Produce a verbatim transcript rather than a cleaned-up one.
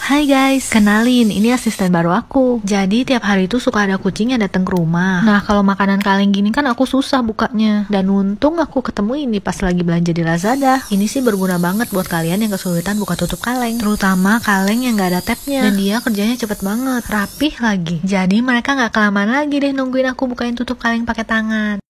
Hai guys, kenalin, ini asisten baru aku. Jadi tiap hari itu suka ada kucing yang datang ke rumah. Nah, kalau makanan kaleng gini kan aku susah bukanya. Dan untung aku ketemu ini pas lagi belanja di Lazada. Ini sih berguna banget buat kalian yang kesulitan buka tutup kaleng. Terutama kaleng yang gak ada tabnya. Dan dia kerjanya cepet banget, rapih lagi. Jadi mereka gak kelamaan lagi deh nungguin aku bukain tutup kaleng pakai tangan.